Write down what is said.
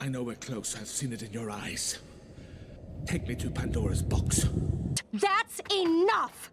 I know we're close. I've seen it in your eyes. Take me to Pandora's box. That's enough!